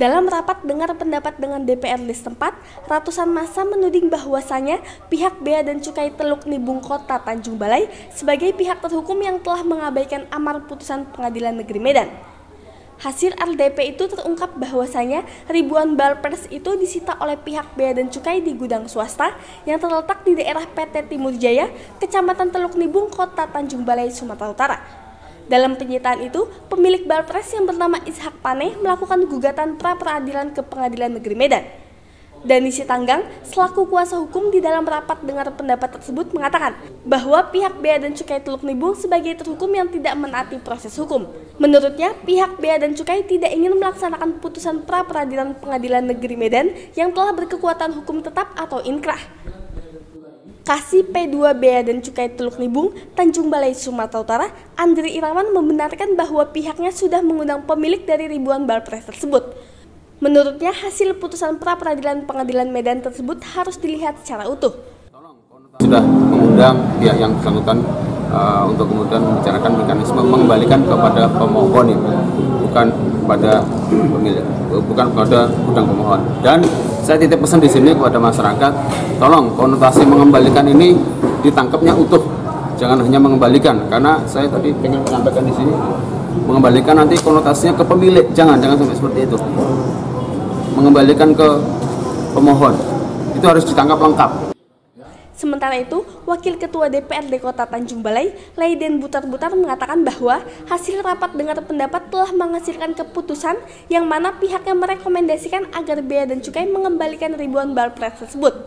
Dalam rapat dengar pendapat dengan DPRD setempat, ratusan massa menuding bahwasannya pihak Bea dan Cukai Teluk Nibung Kota Tanjung Balai sebagai pihak terhukum yang telah mengabaikan amar putusan Pengadilan Negeri Medan. Hasil RDP itu terungkap bahwasannya ribuan balpres itu disita oleh pihak Bea dan Cukai di gudang swasta yang terletak di daerah PT Timur Jaya, Kecamatan Teluk Nibung, Kota Tanjung Balai, Sumatera Utara. Dalam penyitaan itu, pemilik balpres yang bernama Ishak Paneh melakukan gugatan pra-peradilan ke Pengadilan Negeri Medan. Dani Sitanggang, selaku kuasa hukum di dalam rapat dengar pendapat tersebut mengatakan bahwa pihak Bea dan Cukai Teluk Nibung sebagai terhukum yang tidak menaati proses hukum. Menurutnya, pihak Bea dan Cukai tidak ingin melaksanakan putusan pra-peradilan Pengadilan Negeri Medan yang telah berkekuatan hukum tetap atau inkrah. Kasih P2 Bea dan Cukai Teluk Nibung, Tanjung Balai, Sumatera Utara, Andri Irawan membenarkan bahwa pihaknya sudah mengundang pemilik dari ribuan balpres tersebut. Menurutnya, hasil putusan pra-peradilan Pengadilan Medan tersebut harus dilihat secara utuh. Sudah mengundang pihak yang bersangkutan untuk kemudian membicarakan mekanisme mengembalikan kepada pemohon ini, bukan pada pemilik, bukan pada gudang pemohon. Dan saya titip pesan di sini kepada masyarakat, tolong konotasi mengembalikan ini ditangkapnya utuh, jangan hanya mengembalikan. Karena saya tadi ingin menyampaikan di sini, mengembalikan nanti konotasinya ke pemilik, jangan sampai seperti itu. Mengembalikan ke pemohon itu harus ditangkap lengkap. Sementara itu, Wakil Ketua DPRD Kota Tanjung Balai, Laiden Butar-Butar mengatakan bahwa hasil rapat dengar pendapat telah menghasilkan keputusan yang mana pihaknya merekomendasikan agar Bea dan Cukai mengembalikan ribuan balpres tersebut.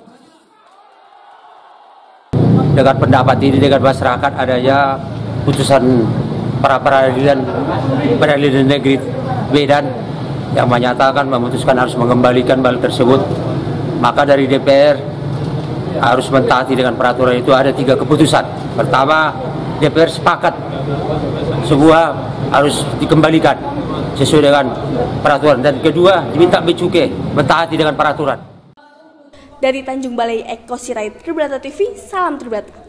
Dengan pendapat ini dengan masyarakat adanya putusan pra-peradilan Pengadilan Negeri Medan yang menyatakan memutuskan harus mengembalikan bal tersebut, maka dari DPR harus mentaati dengan peraturan itu. Ada 3 keputusan. Pertama, DPR sepakat semua harus dikembalikan sesuai dengan peraturan, dan kedua diminta Bea Cukai mentaati dengan peraturan. Dari Tanjung Balai, Eko Sirait, Tribrata TV, salam Tribrata.